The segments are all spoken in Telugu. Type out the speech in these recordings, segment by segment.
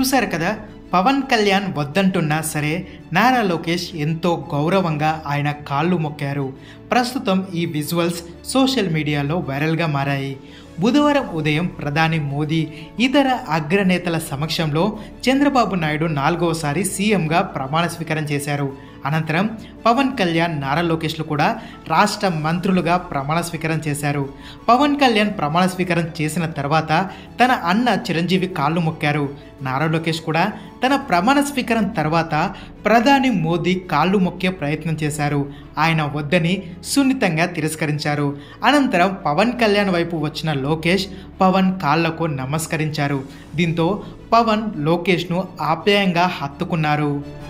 చూశారు కదా, పవన్ కళ్యాణ్ వద్దంటున్నా సరే నారా లోకేష్ ఎంతో గౌరవంగా ఆయన కాళ్ళు మొక్కారు. ప్రస్తుతం ఈ విజువల్స్ సోషల్ మీడియాలో వైరల్గా మారాయి. బుధవారం ఉదయం ప్రధాని మోదీ ఇతర అగ్రనేతల సమక్షంలో చంద్రబాబు నాయుడు 4వసారి సీఎంగా ప్రమాణ స్వీకారం చేశారు. అనంతరం పవన్ కళ్యాణ్, నారా లోకేష్లు కూడా రాష్ట్ర మంత్రులుగా ప్రమాణ స్వీకారం చేశారు. పవన్ కళ్యాణ్ ప్రమాణ స్వీకారం చేసిన తర్వాత తన అన్న చిరంజీవి కాళ్ళు మొక్కారు. నారా లోకేష్ కూడా తన ప్రమాణ స్వీకారం తర్వాత ప్రధాని మోదీ కాళ్ళు మొక్కే ప్రయత్నం చేశారు. ఆయన వద్దని సున్నితంగా తిరస్కరించారు. అనంతరం పవన్ కళ్యాణ్ వైపు వచ్చిన లోకేష్ పవన్ కాళ్లకు నమస్కరించారు. దీంతో పవన్ లోకేష్ను ఆప్యాయంగా హత్తుకున్నారు.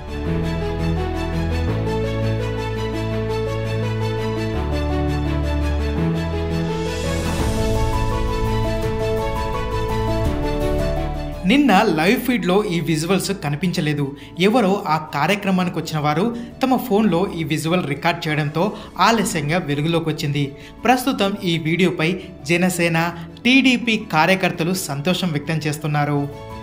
నిన్న లైవ్ ఫీడ్లో ఈ విజువల్స్ కనిపించలేదు. ఎవరో ఆ కార్యక్రమానికి వచ్చిన వారు తమ ఫోన్లో ఈ విజువల్ రికార్డ్ చేయడంతో ఆలస్యంగా వెలుగులోకి వచ్చింది. ప్రస్తుతం ఈ వీడియోపై జనసేన, టీడీపీ కార్యకర్తలు సంతోషం వ్యక్తం చేస్తున్నారు.